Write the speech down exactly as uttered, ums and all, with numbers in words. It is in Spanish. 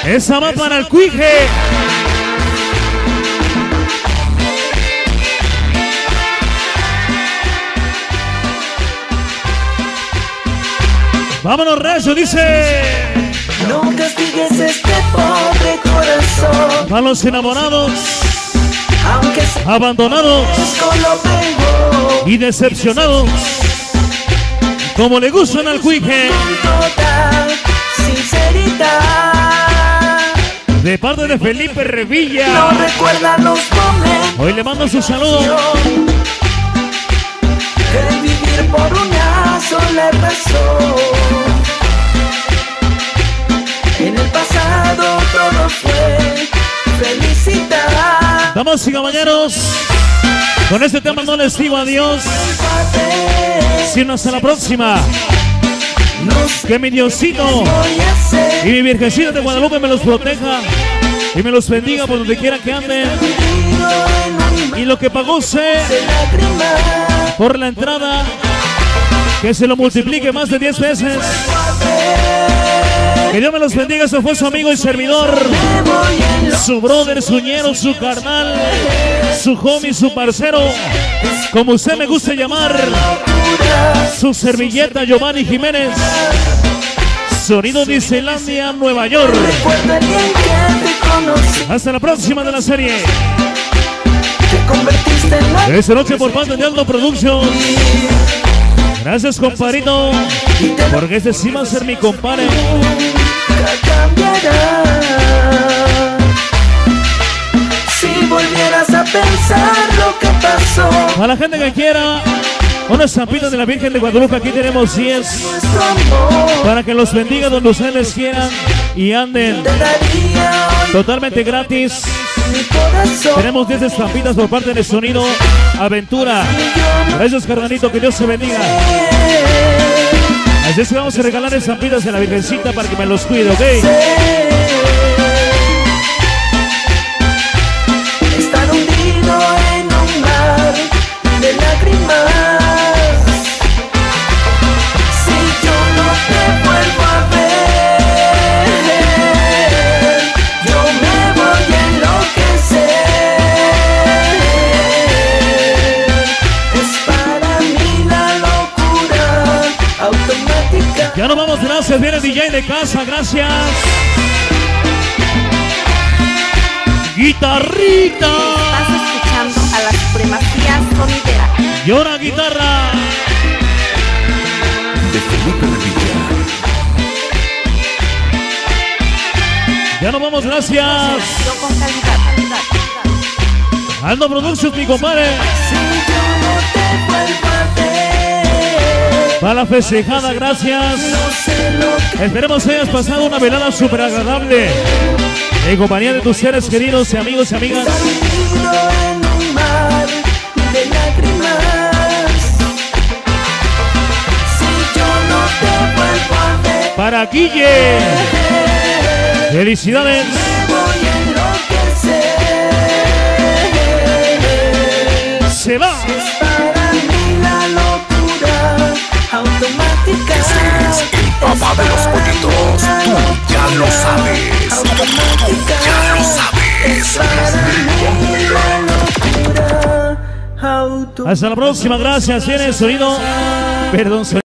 Esa va para el Cuije. Vámonos, recio, dice. No castigues este pobre corazón. Para los enamorados, aunque sea abandonados con lo peor, y decepcionados, como le gustan al Cuije. con toda sinceridad. De parte de Felipe Revilla. No recuerda los momentos. Hoy le mando su saludo. El vivir por una sola razón. En el pasado todo fue felicidad. Damas y caballeros, con este tema no les digo adiós, sino hasta la próxima. Que mi Diosito y mi Virgencita de Guadalupe me los proteja y me los bendiga por donde quiera que anden. Y lo que pagó usted por la entrada, que se lo multiplique más de diez veces. Que Dios me los bendiga. Eso fue su amigo y servidor, su brother, su ñero, su carnal, su homie, su parcero, como usted me gusta llamar, su servilleta Giovanni Jiménez. Sonido Disneylandia, Nueva York. Hasta la próxima de la serie. Esta noche por parte de Aldo Productions. Gracias, compadrito, porque este sí va a ser mi compadre. Si volvieras a pensar lo que pasó. A la gente que quiera una estampita de la Virgen de Guadalupe, aquí tenemos diez para que los bendiga donde ustedes quieran y anden totalmente gratis. Tenemos diez estampitas por parte de Sonido Aventura. Gracias, carnalito, que Dios se bendiga. Así es que vamos a regalar estampitas de la Virgencita para que me los cuide, ¿ok? Estar hundido en un mar de lágrimas. Si yo no te vuelvo a ver, yo me voy a enloquecer. Es para mí la locura automática. Ya nos vamos, gracias. Viene D J de casa, gracias. Guitarrita. Estás escuchando a la supremacía sonidera. Llora guitarra. De Felipe Revilla. Ya nos vamos, gracias. Yo con calidad, calidad, calidad. Aldo Productions, mi compadre. Si yo no te vuelvo a ver, Para la festejada, gracias. no sé lo que Esperemos que hayas pasado una velada súper agradable en compañía de tus seres queridos y amigos y amigas. estar hundido en un mar de lágrimas. Si yo no te vuelvo a ver, Para Guille, felicidades. me voy a enloquecer. Se va. Para mí la locura automática. Este es el papá de los pollitos. Tú ya lo sabes. Tú ya lo sabes. Para mí la locura automática. Hasta la próxima, gracias. Viene el sonido. Perdón, sonido.